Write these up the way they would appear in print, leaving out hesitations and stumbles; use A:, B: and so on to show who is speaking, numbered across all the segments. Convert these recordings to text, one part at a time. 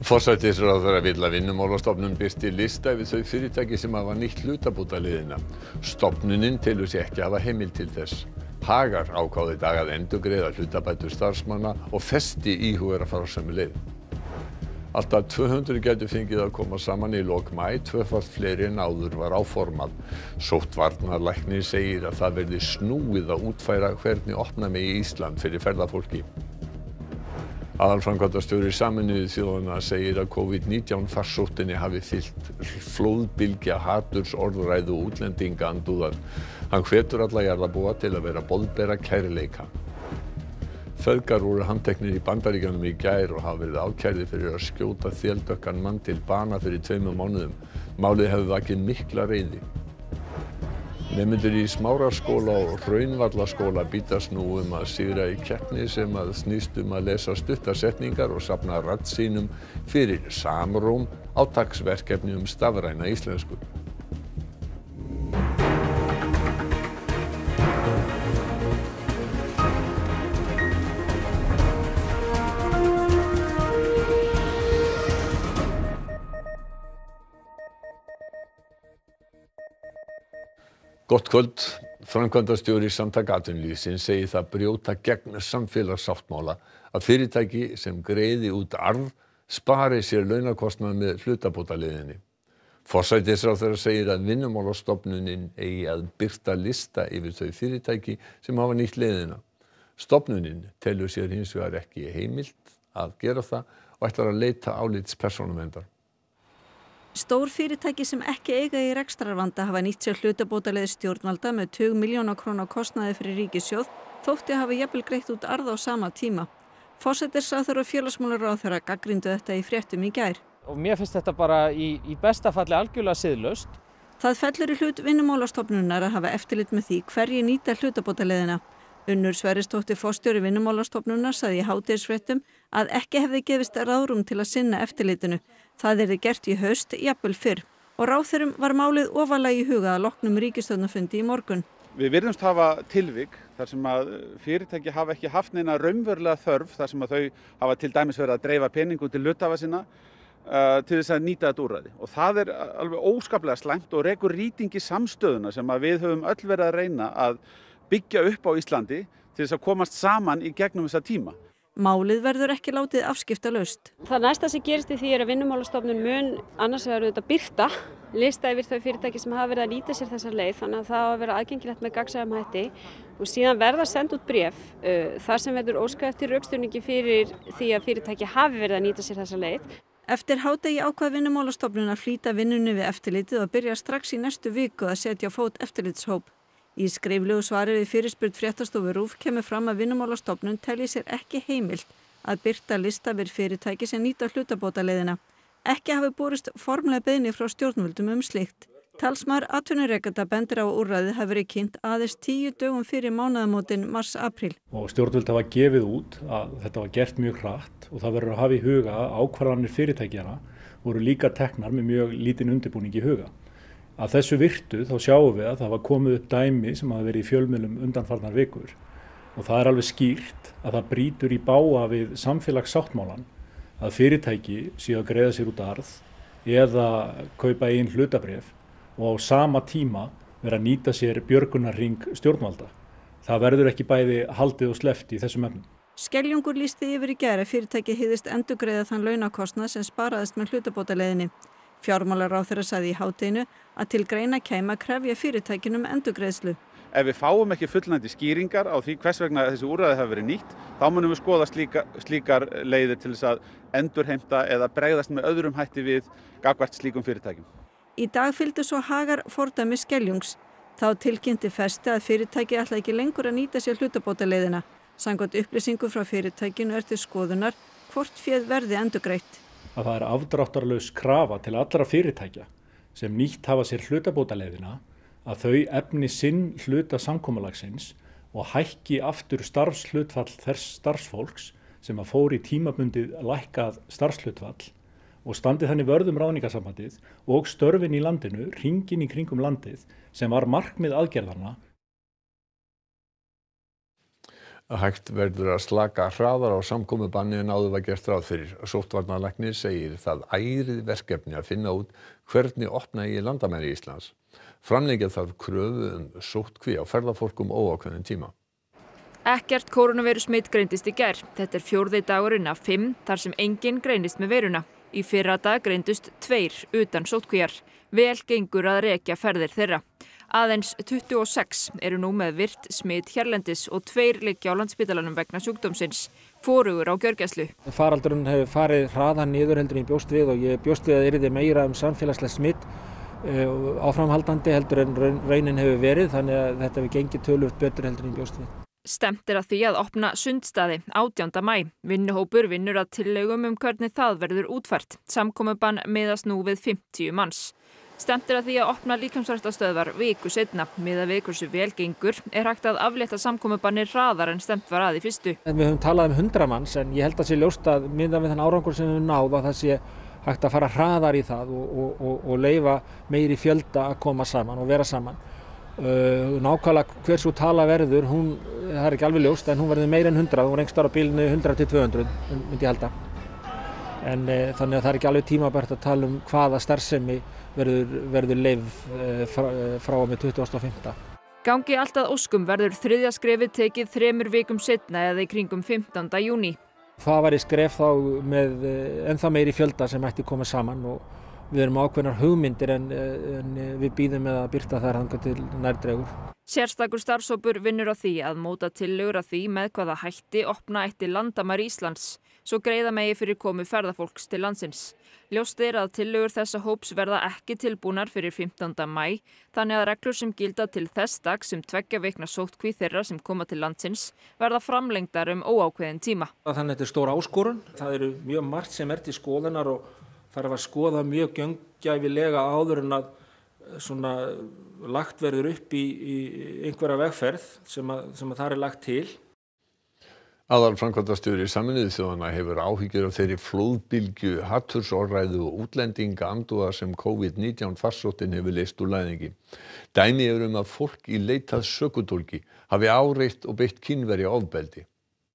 A: Forsætisráðherra vill að Vinnumálastofnun birti lista yfir þau fyrirtæki sem hafa nýtt hlutabótaleiðina. Stofnunin telur sig ekki hafa heimild til þess. Hagar ákvað í dag að endurgreiða hlutabætur starfsmanna og festi íhugar að fara sömu leið. Allt að 200 gætu fengið að koma saman í lok maí, tvöfalt fleiri en áður var áformað. Sóttvarnalæknir segir að það verði snúið að útfæra hvernig opna megi Ísland fyrir ferðafólki. Aðalframkvæmdastjóri Sameinuðu þjóðanna segir að COVID-19 farsóttinni hafi fylgt flóðbylgja hatursorðræðu og útlendingaandúðar. Hann hvetur alla jarðarbúa til að vera boðbera kærleika. Feðgar voru handteknir í Bandaríkjunum í gær og hafa verið ákærðir fyrir að skjóta þéldökkan mann til bana fyrir 2 mánuðum. Málið hefur vakið mikla reiði. Nemendur í Smáraskóla og Hraunvallaskóla bítast nú að sigra í keppni sem snýst að lesa stuttar setningar og safna raddsýnum fyrir Samróm, átaksverkefni stafræna íslensku. Gott kvöld. Framkvæmdastjóri Samtaka atvinnulífsins segir það brjóta gegn samfélagssáttmála að fyrirtæki sem greiði út arð spari sér launakostnað með hlutabótaleiðinni. Forsætisráðherra segir að Vinnumálastofnunin eigi að birta lista yfir þau fyrirtæki sem hafa nýtt leiðina. Stofnunin telur sér hins vegar ekki heimilt að gera það og ætlar að leita álits persónuverndar.
B: Stór fyrirtæki sem ekki eiga í rekstrarvanda hafa nýtt sér hlutabótaleið stjórnvalda með 20 milljóna króna kostnaði fyrir ríkissjóð þótti hafi jafnvel greitt út arð á sama tíma. Forsætisráðherra og félagsmálaráðherra gagnrýndu þetta í fréttum í gær.
C: Og mér finnst þetta bara í besta falli algjörlega siðlaust.
B: Það fellur í hlut Vinnumálastofnunar að hafa eftirlit með því hverjir nýta hlutabótaleiðina. Unnur Sverrisdóttir forstjóri Vinnumálastofnunar sagði í hádegisfréttum að ekki hefði gefist ráðrúm til að sinna eftirlitinu. Það yrði gert í haust, jafnvel fyrr. Og ráðherrum var málið ofarlega í huga að loknum ríkisstjórnarfundi í morgun.
D: Við virðumst hafa tilvik þar sem að fyrirtæki hafa ekki haft neina raunverulega þörf þar sem að þau hafa til dæmis verið að dreifa peningum til hluthafa sinna til þess að nýta þetta úrræði. Og það alveg óskaplega slæmt og rekur rýting í samstöðuna sem að við höfum öll verið að reyna að byggja upp á Íslandi til þess að komast saman í gegnum þessa tíma.
B: Málið verður ekki látið afskiptalaust.
E: Það næsta sem gerist í því að Vinnumálastofnun mun annars vegar auðvitað birta lista yfir þau fyrirtæki sem hafa verið að nýta sér þessa leið, þannig að það á að vera aðgengilegt með gagnsæjum hætti og síðan verða send út bréf þar sem verður óskað eftir rökstuðningi fyrir því að fyrirtæki hafi verið að nýta sér þessa leið.
B: Eftir hádegi ákvað Vinnumálastofnun að flýta vinnunni við eftirlitið og byrja strax í næstu viku að setja á fót eftirlitshóp. Í skriflegu svari við fyrirspurn fréttastofu RÚV kemur fram að Vinnumálastofnun telji sér ekki heimilt að birta lista yfir fyrirtæki sem nýta hlutabótaleiðina. Ekki hafi borist formlega beiðni frá stjórnvöldum slíkt. Talsmaður atvinnurekenda bendir á að úrræðið hafi verið kynnt aðeins 10 dögum fyrir mánaðamótin mars-apríl.
F: Og stjórnvöld hafa gefið út að þetta var gert mjög hratt og það verður að hafa í huga að ákvarðanir fyrirtækjana voru líka teknar með mjög lítinn undirbúning í huga. Að þessu virtu þá sjáum við að það var komið upp dæmi sem hafa verið í fjölmiðlum undanfarnar vikur og það alveg skýrt að það brýtur í bága við samfélagssáttmálann að fyrirtæki séu að greiða sér út arð eða kaupa eigin hlutabréf og á sama tíma vera að nýta sér björgunarhring stjórnvalda. Það verður ekki bæði haldið og sleppt í þessum efnum.
B: Skeljungur lýsti yfir í gær að fyrirtæki hygðist endurgreiða þann launakostnað sem sparaðist með hlutabótaleiðinni. Fjármálaráðherra sagði í hádeginu að til greina kæmi að krefja fyrirtækinum endurgreiðslu.
D: Ef við fáum ekki fullnægjandi skýringar á því hvers vegna þessi úrræði hafa verið nýtt, þá munum við skoða slíkar leiðir til þess að endurheimta eða bregðast með öðrum hætti við gagnvart slíkum fyrirtækjum.
B: Í dag fylgdu svo Hagar fordæmi Skeljungs. Þá tilkynnti Festi að fyrirtæki ætla ekki lengur að nýta sér hlutabótaleiðina. Samkvæmt upplýsingu frá fyrirtækinu til skoðunar hvort féð verði endurgreitt.
F: Að það afdráttarlaus krafa til allra fyrirtækja sem nýtt hafa sér hlutabótaleiðina að þau efni sinn hluta samkomulagsins og hækki aftur starfshlutfall þess starfsfólks sem að fór í tímabundið lækkað starfshlutfall og standi þannig vörð ráðningarsambandið og störfin í landinu, hringinn í kringum landið sem var markmið aðgerðanna.
A: Hægt verður að slaka hraðar á samkomubanni en áður var gert ráð fyrir. Sóttvarnalæknir segir það ærið verkefni að finna út hvernig opna eigi landamæri Íslands. Framlengja þarf kröfu sóttkví á ferðafólk óákveðinn tíma.
G: Ekkert kórónuveirusmit greindist í gær. Þetta er 4. dagurinn af 5 þar sem enginn greinist með veiruna. Í fyrradag greindust 2 utan sóttkvíar. Vel gengur að rekja ferðir þeirra. Aðeins 26 eru nú með virt smit hérlendis og 2 liggja á Landspítalanum vegna sjúkdómsins, hvorugur á gjörgæslu.
H: Faraldurinn hefur farið hraðar niður heldur en ég bjóst við og ég bjóst við að yrði meira samfélagslegt smitt áframhaldandi heldur en raunin hefur verið, þannig að þetta hefur gengið töluvert betur heldur en ég bjóst við.
G: Stefnt er að því að opna sundstaði 18. maí. Vinnuhópur vinnur að tillögum hvernig það verður útfært. Samkomubann miðast nú við 50 manns. Stefnt er að því að opna líkamsræktarstöðvar viku seinna. Miðað við hversu vel gengur er hægt að aflétta samkomubanni hraðar en stefnt var að í fyrstu.
H: Við höfum talað 100 manns en ég held að sé ljóst að miðað við þann árangur sem við höfum náð að það sé hægt að fara hraðar í það og leyfa meiri fjölda að koma saman og vera saman. Nákvæmlega hversu tala verður, það er ekki alveg ljóst en hún verður meira en 100, hún reyngst ára bílinu 100 til 200 myndi ég halda. En þannig að það er ekki alveg tímabært að tala hvaða starfsemi verður leyfð frá og með 25.
G: Gangi allt að óskum verður 3. skrefið tekið 3 vikum seinna eða í kringum 15. júní.
H: Það væri skref þá með ennþá meiri fjölda sem ætti koma saman og við erum ákveðnar hugmyndir en við bíðum með að birta þær þangað til nærdregur.
G: Sérstakur starfshópur vinnur á því að móta tillögur að því með hvaða hætti opna ætti landamæri Íslands, svo greiða megi fyrir komu ferðafólks til landsins. Ljóst er að tillögur þessa hóps verða ekki tilbúnar fyrir 15. maí, þannig að reglur sem gilda til þess dags 2 vikna sóttkví þeirra sem koma til landsins verða framlengdar óákveðinn tíma.
H: Þannig að þetta er stór áskorun, það eru mjög margt sem er til skoðunar og þarf að skoða mjög gaumgæfilega áður en að svona lagt verður upp í einhverja vegferð sem að það er lagt til.
A: Aðalframkvæmdastjóri Sameinuðu þjóðanna hefur áhyggjur af þeirri flóðbylgju, hatursorðræðu og útlendingaandúða sem COVID-19 farsóttin hefur leyst úr læðingi. Dæmi eru að fólk í leit að sökudólgi hafi áreitt og beitt Kínverja ofbeldi.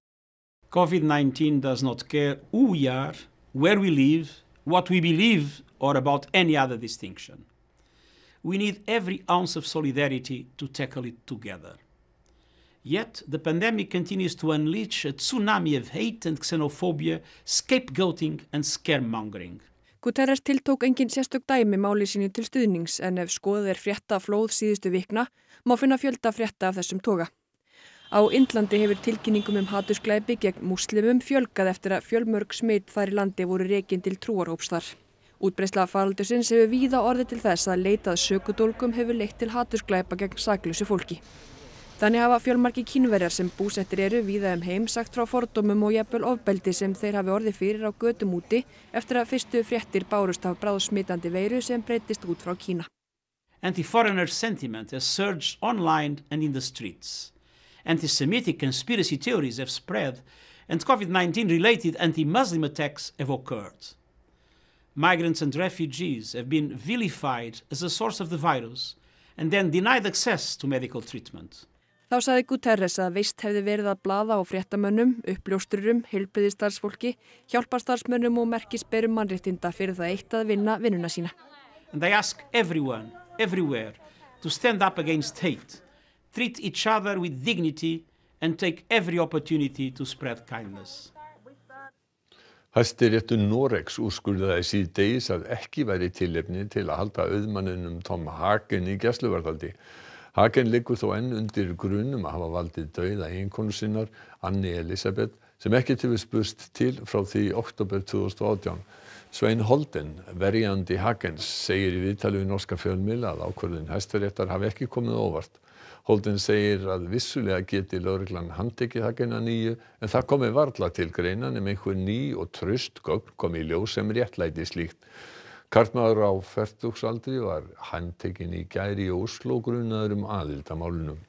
I: COVID-19 does not care who we are, where we live, what we believe or about any other distinction. We need every ounce of solidarity to tackle it together. Yet the pandemic continues to unleash a tsunami of hate and xenophobia, scapegoating and scaremongering.
J: Guterres tiltók engin sérstök dæmi máli sínu til stuðnings en ef skoðað er fréttaflóð síðustu vikna má finna fjölda frétta af þessum toga. Á Indlandi hefur tilkynningum hatursglæpi gegn múslimum fjölgað eftir að fjölmörg smit þar í landi voru rekin til trúarhóps þar. Útbreiðsla faraldursins hefur víða orðið til þess að leitað sökudólgum hefur leitt til hatursglæpa gegn saklausu fólki. Þannig hafa fjölmargir Kínverjar sem búsettir eru víða heim sagt frá fordómum og jafnvel ofbeldi sem þeir hafi orðið fyrir á götum úti eftir að fyrstu fréttir bárust af bráðsmitandi veiru sem breyttist út frá Kína.
I: Anti-foreigner sentiment has surged online and in the streets. Anti-Semitic conspiracy theories have spread and COVID-19 related anti-Muslim attacks have occurred. Migrants and refugees have been vilified as a source of the virus and then denied access to medical treatment.
J: Þá sagði Guterres að veist hefði verið að blaða á fréttamönnum, uppljóstrurum, heilbrigðisstarfsfólki, hjálparstarfsmönnum og merkisberum mannréttinda fyrir það eitt að vinna vinnuna sína.
I: And I ask everyone, everywhere, to stand up against hate, treat each other with dignity and take every opportunity to spread kindness.
A: Hæstiréttur Noregs úrskurðaði síðdegis að ekki væri tilefni til að halda auðmanninum Tom Hagen í gæsluvarðhaldi. Hagen liggur þó enn undir grun að hafa valdið dauða eiginkonu sinnar, Anni Elisabeth, sem ekkert hefur spurst til frá því í október 2018. Svein Holden, verjandi Hagens, segir í viðtali við norska fjölmiðla að ákvörðun Hæstaréttar hafi ekki komið á óvart. Holden segir að vissulega geti lögreglan handtekið Hagen að nýju en það komi varla til greina nema einhver ný og traust gögn komi í ljós sem réttlæti slíkt. Karlmaður á fertugsaldri var handtekinn í gær í Ósló grunaður aðild að málinu.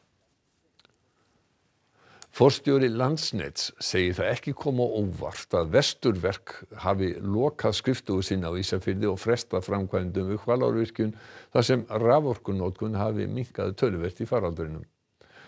A: Forstjóri Landsnets segir það ekki koma á óvart að Vesturverk hafi lokað skrifstofu sinni á Ísafirði og frestað framkvæmdum við Hvalárvirkjun þar sem raforkunotkun hafi minnkað töluvert í faraldrinum.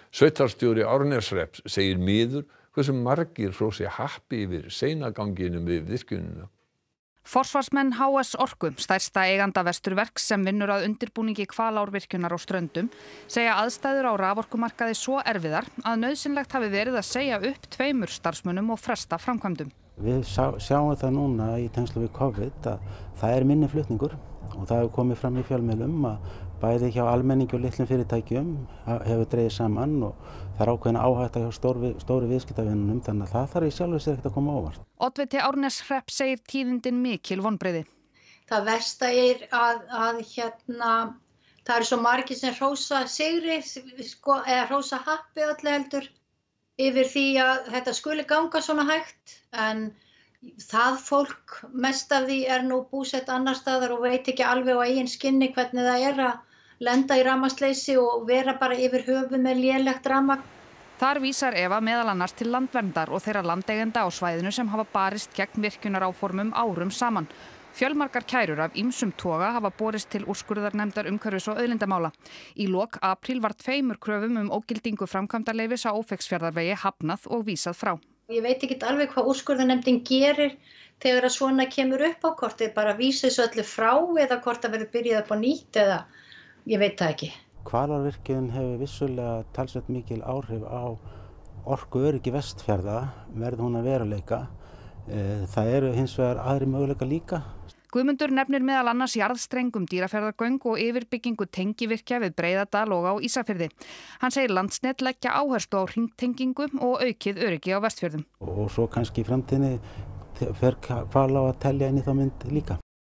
A: Sveitarstjóri Árneshrepps segir miður hversu margir hrósi happi yfir seinaganginum við virkjunina.
K: Forsvarsmenn HS Orku, stærsta eiganda Vesturverks sem vinnur að undirbúningi Hvalárvirkjunar á Ströndum, segja aðstæður á raforkumarkaði svo erfiðar að nauðsynlegt hafi verið að segja upp 2 starfsmönnum og fresta framkvæmdum.
L: Við sjáum það núna í tengslu við COVID að það minni flutningur og það hefur komið fram í fjölmiðlum að bæði hjá almenningi og litlum fyrirtækjum hefur dregið saman og það ákveðin áhætta hjá stóru viðskiptavinunum, þannig að það þarf í sjálfu sér ekkert að koma óvart.
K: Oddviti Árneshrepps segir tíðindin mikil vonbrigði.
M: Það versta að það eru svo margir sem hrósa sigri eða hrósa happi öllu heldur yfir því að þetta skuli ganga svona hægt, en það fólk mest af því nú búsett annar staðar og veit ekki alveg á eigin skinni hvernig það að lenda í rafmagnsleysi og vera bara yfir höfuð með lélegt rafmagn.
K: Þar vísar Eva meðal annars til landverndar og þeirra landeigenda á svæðinu sem hafa barist gegn virkjunaráformum árum saman. Fjölmargar kærur af ýmsum toga hafa borist til úrskurðarnefndar umhverfis- og auðlindamála. Í lok apríl var 2 kröfum ógildingu framkvæmdarleyfis á Ófeigsfjarðarvegi hafnað og vísað frá.
M: Ég veit ekki alveg hvað úrskurðarnefndin gerir þegar að svona kemur upp á, hvort þið bara vísa þessu öllu frá eða hvort það verður byrjað upp á nýtt eða ég veit það ekki.
L: Hvalárvirkjun hefur vissulega talsvert mikil áhrif á orkuöryggi Vestfjarða, verði hún að veruleika. Það eru hins vegar aðri möguleika líka.
K: Guðmundur nefnir meðal annars jarðstreng Dýrafjarðargöng og yfirbyggingu tengivirkja við Breiðadal og á Ísafirði. Hann segir Landsnet leggja áherslu á hringtengingu og aukið öryggi á Vestfjörðum.
L: Og svo kannski í framtíðinni fer Hvalá að telja inn í þá mynd líka.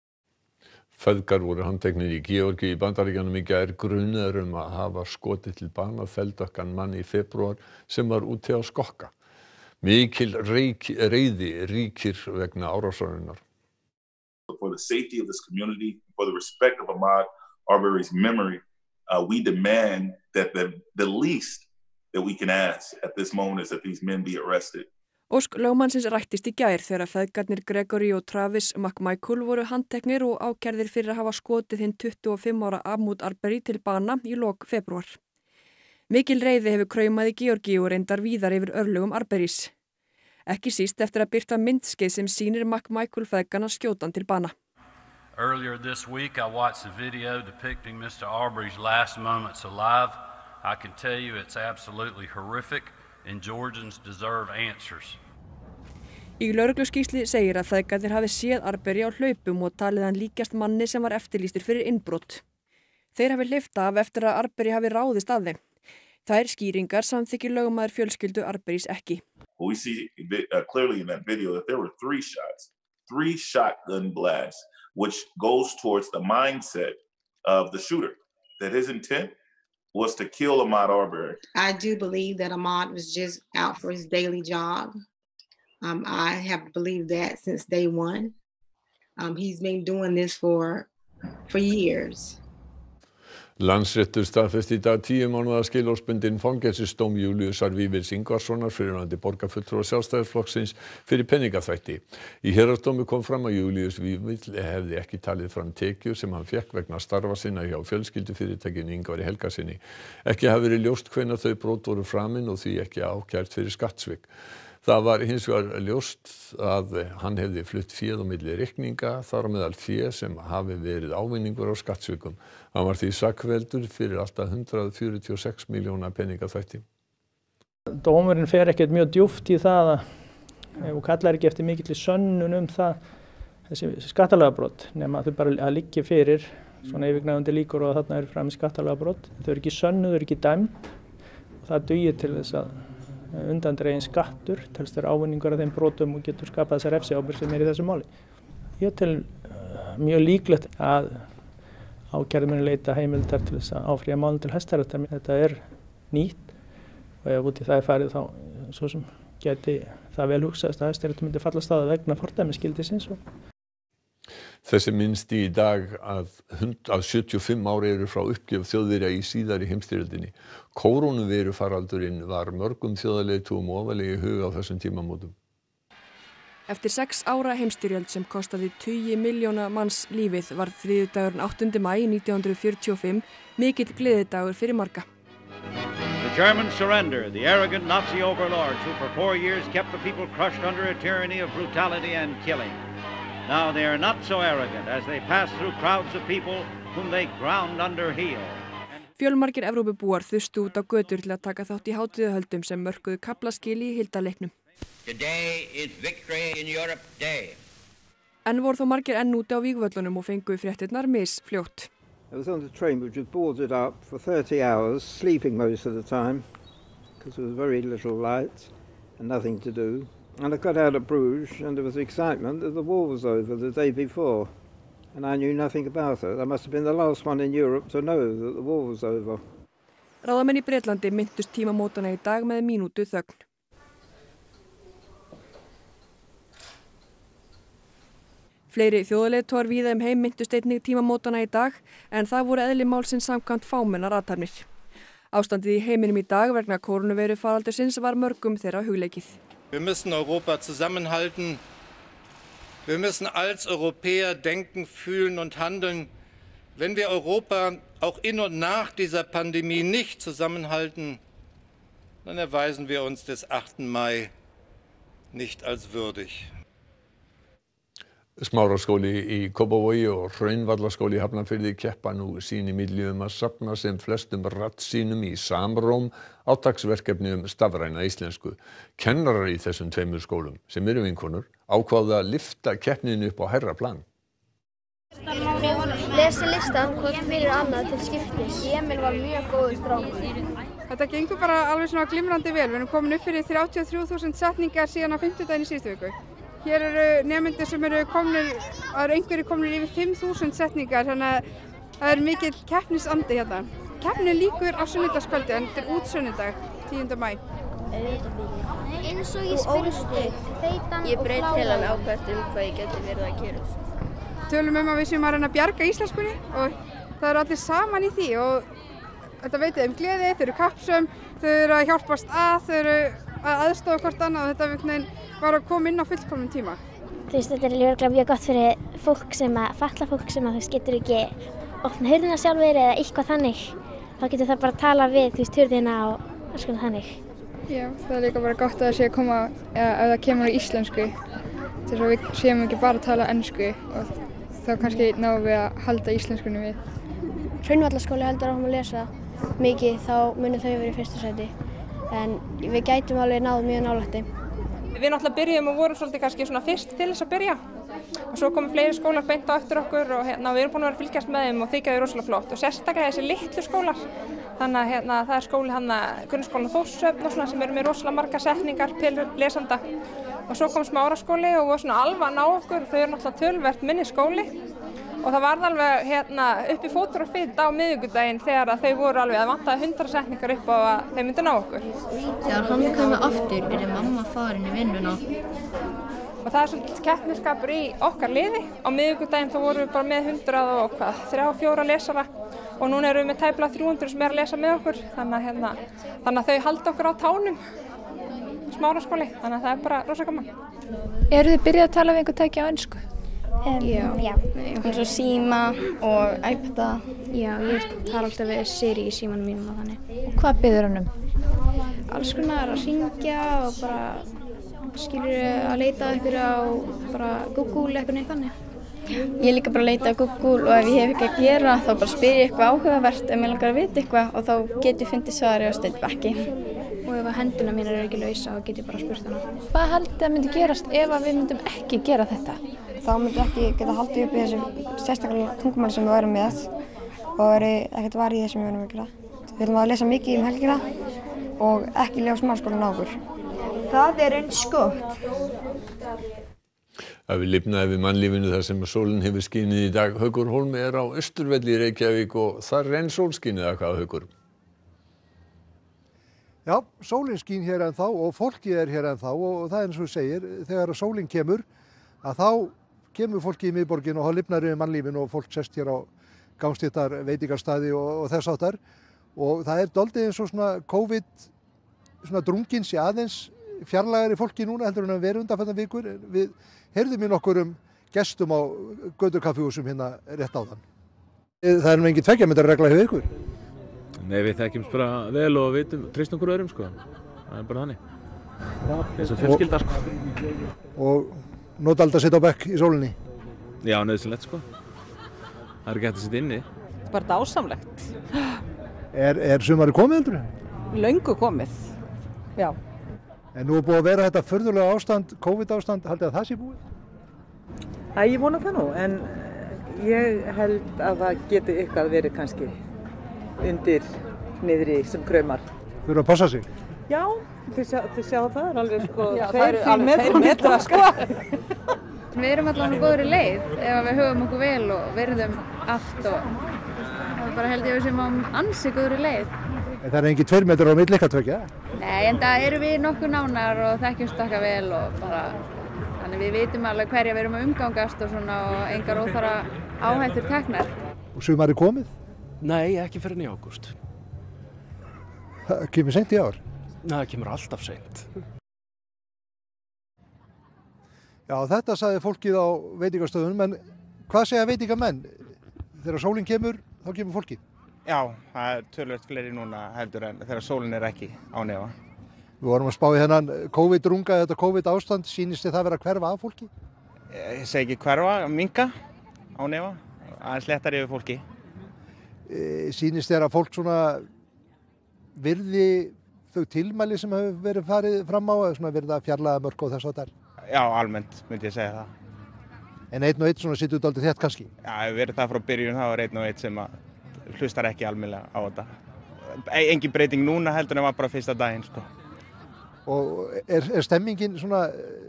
A: Feðgar voru handteknir í Georgíu í Bandaríkjunum í gær grunaðir að hafa skotið til bana feldökkan mann í febrúar sem var úti á skokka. Mikil reiði ríkir vegna árásarinnar.
N: For the safety of this community, for the respect of Ahmaud Arbery's memory, we demand that the least that we can ask at this moment is that these men be arrested.
J: Ósk lögmannsins rættist í gær þegar feðgarnir Gregory og Travis McMichael voru handteknir og ákærðir fyrir að hafa skotið hinn 25 ára Ahmaud Arbery til bana í lok febrúar. Mikil reiði hefur kraumað í Georgíu og reyndar víðar yfir örlögum Arbery's. Ekki síst eftir að birta myndskeið sem sýnir McMichael feðgana skjótan til bana.
O: Earlier this week I watched a video depicting Mr. Arbery's last moments alive. I can tell you it's absolutely horrific and Georgians deserve answers.
J: Í lögregluskýrslu segir að feðgarnir hafi séð Arbery á hlaupum og talið hann líkjast manni sem var eftirlýstur fyrir innbrot. Þeir hafi hleypt af eftir að Arbery hafi ráðist að þeim. Þær skýringar samþykkir lögmaður fjölskyldu Arbery's ekki.
N: We see clearly in that video that there were 3 shots, 3 shotgun blasts, which goes towards the mindset of the shooter, that his intent was to kill Ahmaud Arbery.
P: I do believe that Ahmaud was just out for his daily jog. I have believed that since day one. He's been doing this for years.
A: Landsréttur staðfesti í dag 10 mánaða skilorðsbundinn fangelsisdóm Júlíusar Vífils Ingvarssonar fyrrverandi borgarfulltrúa Sjálfstæðisflokksins fyrir peningaþvætti. Í héraðsdómi kom fram að Júlíus Vífill hefði ekki talið fram tekjur sem hann fékk vegna starfa sinna hjá fjölskyldufyrirtækinu Ingvari Helgasyni. Ekki hafi verið ljóst hvenær þau brot voru framin og því ekki ákært fyrir skattsvik. Það var hins vegar ljóst að hann hefði flutt féð á milli reikninga, þar á meðal féð sem hafi verið ávinningur á skattsvikum. Hann var því sakfelldur fyrir alltaf 146 milljóna peningaþvætti.
C: Dómurinn fer ekkert mjög djúpt í það og kallar ekki eftir mikilli sönnun það, þessi skattalagabrot, nema þau bara að liggja fyrir svona yfirgnæfandi líkur og þarna eru fram í skattalagabrot. Þau eru ekki sönnuð, þau eru ekki dæmd og það dugir til þess að undandregin skattur telst þeirra ávinningur af þeim brotum og getur skapað þessa refsiábyrgð sem í þessu máli. Ég tel mjög líklegt að ákærði muni leita heimildar til þess að áfrýja málinu til Hæstaréttar. Þetta er nýtt og ef út í það farið þá svo sem geti það vel hugsaðist að Hæstaréttur myndi fallast á það vegna fordæmisgildisins.
A: Þessi minnst í dag að 75 ári eru frá uppgjöf Þjóðverja í síðari heimsstyrjöldinni. Kórónuveirufaraldurinn var mörgum þjóðarleiðtogum ofarlega í huga á þessum tímamótum.
J: Eftir 6 ára heimsstyrjöld sem kostaði tugi milljóna manns lífið var þriðjudagurinn 8. maí 1945 mikill gleðidagur fyrir marga.
Q: The Germans surrender, the arrogant Nazi overlords who for 4 years kept the people crushed under a tyranny of brutality and killing. Now they are not so arrogant as they pass through crowds of people whom they ground under heel.
J: Fjölmargir Evrópubúar þustu út á götur til að taka þátt í hátíðahöldum sem mörkuðu kaflaskil í hildarleiknum.
R: Today is Victory in Europe Day.
J: En voru þó margir enn úti á vígvöllunum og fengu fréttirnar misfljótt.
S: I was on the train which was boarded up for 30 hours, sleeping most of the time, because there was very little light and nothing to do. And I got out of Bruges and there was excitement that the war was over the day before. And I knew nothing about it. I must have been the last one in Europe to know that the war was over.
J: Ráðamenn í Bretlandi minntust tímamótana í dag með mínútu þögn. Fleiri þjóðarleiðtogar víða heim minntust einnig tímamótana í dag, en það voru eðli málsins samkvæmt fámennar athafnir. Ástandið í heiminum í dag vegna kórónuveirufaraldursins var mörgum þeirra hugleikið.
T: Wir müssen Europa zusammenhalten. Wir müssen als Europäer denken, fühlen und handeln. Wenn wir Europa auch in und nach dieser Pandemie nicht zusammenhalten, dann erweisen wir uns des 8. Mai nicht als würdig.
A: Smáraskóli í Kópavogi og Hraunvallaskóli í Hafnarfirði keppa nú sín í milli að safna sem flestum raddsýnum í samróm átaksverkefni stafræna íslensku. Kennarar í þessum tveimur skólum, sem eru vinkonur, ákváðu að lyfta keppninu upp á hærra plan.
U: Lesi listan hvort fyrir annað til skiptis. Emil var mjög góður strákur.
V: Þetta gengur bara alveg svona glimrandi vel. Við erum komin upp fyrir 33.000 setningar síðan á 50 daginn í síðustu viku. Hér eru nemendur sem eru komnir, einhverjir komnir yfir 5.000 setningar, þannig að það er mikill keppnisandi hérna. Keppnin lýkur á sunnudagskvöldi, en þetta er útsunnudag, 10. maí.
U: Eins og ég spurði,
W: ég braut heilan ákvæmt hvað ég geti verið að gerast.
V: Tölum að við séum að reyna að bjarga íslenskunni og það eru allir saman í því og þetta veitir þeim gleði, þau eru kappsöm, þau eru að hjálpast að, þau eru að aðstofa hvort annað og þetta var að koma inn á fullkomnum tíma.
U: Þetta er örugglega mjög gott fyrir fatlað fólk sem getur ekki opna hurðina sjálfur eða eitthvað þannig. Þá getur það bara að tala við hurðina og alls konar þannig.
V: Já, það er líka bara gott að það sé að koma, ef það kemur á íslensku, til þess að við séum ekki bara að tala ensku og þá kannski náum við að halda íslenskunni við.
U: Hraunvallaskóli heldur áfram að lesa mikið, þá munum þau verið í fyrsta sæti. En við gætum alveg náð mjög nálægt þeim.
X: Við náttúrulega byrjuðum og vorum svolítið kannski svona fyrst til þess að byrja. Og svo komu fleiri skólar beint á eftir okkur og við erum búin að vera að fylgjast með þeim og þykja þau rosalega flott. Og sérstaklega þessi litlu skólar. Þannig að það er skóli grunnskólinn Þórshöfn og svona sem eru með rosalega margar setningar til lesanda. Og svo kom Smáraskóli og voru svona alveg að ná okkur. Þau eru náttúrulega töluvert minni skóli. Og það varð alveg upp í fótur og fit á miðvikudaginn þegar þau voru alveg að vantaði 100 setningar upp á að þau myndu ná okkur.
U: Þegar hann kemur aftur er mamma farin í vinnuna.
X: Og það er svolítið keppnisskapur í okkar liði. Á miðvikudaginn þá vorum við bara með 103-4 lesara og núna erum við með tæplega 300 sem er að lesa með okkur. Þannig að þau halda okkur á tánum, Smáraskóli. Þannig að það er bara rosa gaman.
V: Eru þið byrjað að tala við einhver tæki á ensku?
U: Já.
W: Eins og síma og iPada.
U: Já, ég tala alltaf við Siri í símanum mínum og þannig.
V: Og hvað biður hann um?
U: Alls konar að hringja og bara að leita ykkur á Google eitthvað neitt þannig.
W: Ég líka bara að leita á Google og ef ég hef ekki að gera þá bara spyr ég eitthvað áhugavert ef mér langar að vita eitthvað og þá get ég fundið svari á stundbekki.
U: Og ef hendurna mínar eru ekki lausa þá get ég bara spurt hana.
V: Hvað haldið að myndi gerast ef við myndum ekki gera þetta?
W: Þá myndum ekki geta haldið upp í þessu sérstaklega tungumáli sem við værum með og ekkert var í þessum við erum að gera. Við ætlum að lesa mikið helgina og ekki lega Smáraskólann á okkur.
U: Það er eins gott.
A: Það við lifnaði við mannlífinu þar sem sólin hefur skinið í dag. Haukur Hólmi er á Austurvelli í Reykjavík og þar er enn sólskinið eða hvað, Haukur?
Y: Já, sólin skín hér ennþá og fólkið er hér ennþá og það er eins og þú segir, þegar sólin kemur að þá kemur fólki í miðborgin og þá lifnar við mannlífinu og fólk sest hér á gangstéttar veitingastaði og þess áttar og það er dálítið eins og svona COVID svona drungin sé aðeins fjarlægari fólki núna heldur en að vera undanfarnar vikur. Við heyrðum í nokkurum gestum á göturkaffihúsum hérna rétt áðan. Það er nú engin 2 metra regla hjá ykkur?
B: Nei, við þekkjumst bara vel og treystum okkur öðrum, sko. Það er bara þannig. Eins og fjölskylda, sko.
Y: Og nota alltaf að sitja á bekk í sólinni?
B: Já, nauðsynlegt, sko. Það er ekki hægt að sitja inni.
D: Bara dásamlegt.
Y: Er sumarið komið, heldur þið?
D: Löngu komið, já.
Y: En nú er búið að vera þetta furðulega ástand, COVID-ástand, haldið að það sé búið?
D: Ég vona það nú, en ég held að það geti eitthvað verið kannski undir niðri sem kraumar.
Y: Þurfa að passa sig?
D: Já, þið sjá það er alveg sko,
E: Já, það eru alveg 2 metrar sko. Við erum allavega á góðri leið ef við höfum okkur vel og virðum allt og það bara held ég að við séum á ansi góðri leið.
Y: En það er engin 2 metrar á milli ykkar tveggja?
E: Nei, en það eru við nokkuð nánar og þekkjumst okkar vel og bara þannig við vitum alveg hverja við erum að umgangast og svona og engar óþarfa áhættur teknar.
Y: Og sumarið komið?
F: Nei, ekki fyrr en í ágúst.
Y: Það kemur seint í ár?
F: Nei, það kemur alltaf seint.
Y: Já, þetta sagði fólkið á veitingastöðunum, en hvað segja veitingamenn? Þegar sólin kemur, þá kemur fólkið?
G: Já, það er töluvert fleiri núna heldur en þegar sólin er ekki á nefa.
Y: Við vorum að spá í þennan COVID-runga, þetta COVID-ástand, sýnist þið það vera að hverfa af fólki?
G: Ég segi ekki hverfa, minnka á nefa, aðeins léttari yfir fólki.
Y: Sýnist þér að fólk svona virði þau tilmæli sem hefur verið farið fram á, svona verið að fjarlæga mörk og þess að þar?
G: Já, almennt myndi ég segja það.
Y: En einn og einn svona sittur dálítið þétt kannski?
G: Já, ef verið það frá byrjun þá er einn og einn sem hlustar ekki almennilega á þetta. Engin breyting núna heldur en var bara fyrsta daginn, sko.
Y: Og er stemmingin svona,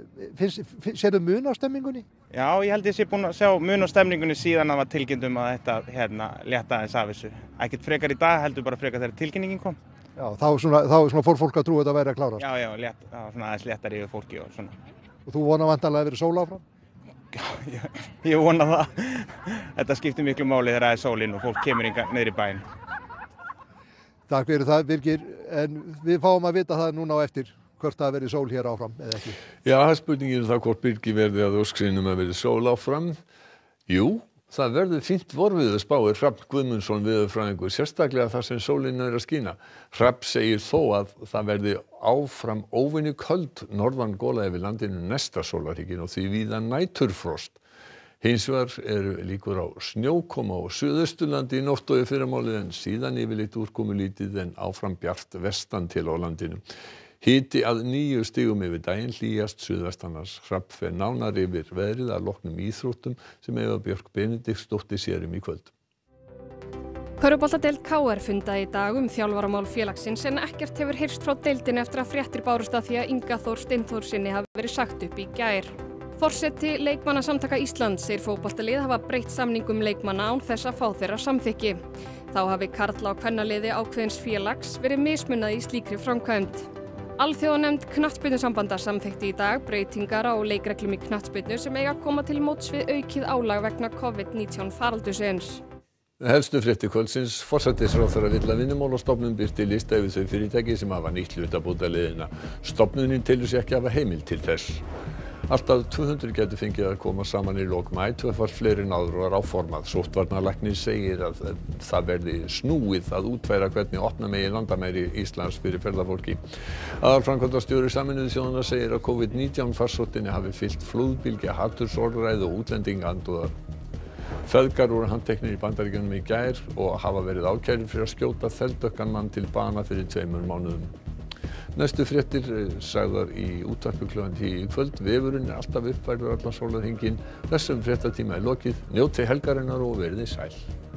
Y: sérðu mun á stemmingunni?
G: Já, ég held ég sé búinn að sjá mun á stemningunni síðan að var tilkynnt um að þetta létta aðeins af þessu. Ekkert frekar í dag, heldur bara frekar þegar tilkynningin kom.
Y: Já, þá svona fór fólk að trúa að þetta væri að klárast.
G: Já, svona aðeins léttari yfir fólki og svona.
Y: Og þú vonar væntanlega að vera sól áfram?
G: Já, ég vona það. Þetta skiptir miklu máli þegar það er sólinn og fólk kemur niður í bæinn.
Y: Takk fyrir það, Birgir. En við fáum að vita það núna á eftir hvort það verið sól hér áfram eða ekki.
A: Já, það er spurningin það hvort Birgir verði að ósk sínum að verið sól áfram. Jú, það verður fínt vorviður spáir Hrafn Guðmundsson veðurfræðingur, sérstaklega þar sem sólin er að skína. Hrafn segir þó að það verði áfram óvenju köld norðan gola yfir landinu næsta sólarhringinn og því víða næturfrost. Hins vegar eru líkur á snjókoma á Suðausturlandi í nótt og í fyrramálið en síðan yfirleitt úrkomulítið en áfram bjart vestan til á landinu. Hiti að 9 stigum yfir daginn, hlýjast suðvestanlands. Hrafn fer nánar yfir veðrið að loknum íþróttum sem Eva Björk Benediktsdóttir sér í kvöld.
Z: Körfuboltadeild KR fundaði í dag þjálfaramál félagsins en ekkert hefur heyrst frá deildinni eftir að fréttir bárust af því að Inga Þór Steinþórsinni hafi verið sagt upp í gær. Forseti Leikmannasamtaka Íslands segir fótboltalið hafa breytt samningum leikmanna án þess að fá þeirra samþykki. Þá hafi karla- og kvennaliði ákveðins félags verið mismunað í slíkri framkvæmd. Alþjóðanefnd knattspyrnusambanda samþykkti í dag breytingar á leikreglum í knattspyrnu sem eiga að koma til móts við aukið álag vegna COVID-19 faraldursins.
A: Helstu fréttir kvöldsins, forsætisráðherra vill að Vinnumálastofnun birti lista yfir þau fyrirtæki sem hafa nýtt hlutabótaleiðina. Stofnunin telur sig ekki hafa heimild til þess. Allt að 200 gætu fengið að koma saman í lok maí, tvöfalt fleiri en áður var áformað. Sóttvarnalæknir segir að það verði snúið að útfæra hvernig opna megi landamæri Íslands fyrir ferðafólki. Aðalframkvæmdastjóri Sameinuðu þjóðanna segir að COVID-19 farsóttinni hafi fylgt flóðbylgja, hatursorðræðu og útlendingaandúðar. Feðgar voru handteknir í Bandaríkjunum í gær og hafa verið ákærðir fyrir að skjóta þeldökkan mann til bana fyrir 2 mánuðum. Næstu fréttir sagðar í útvarpi klukkan 10 í kvöld. Vefurinn er alltaf uppfærður allan sólarhringinn. Þessum fréttatíma er lokið. Njótið helgarinnar og verið sæl.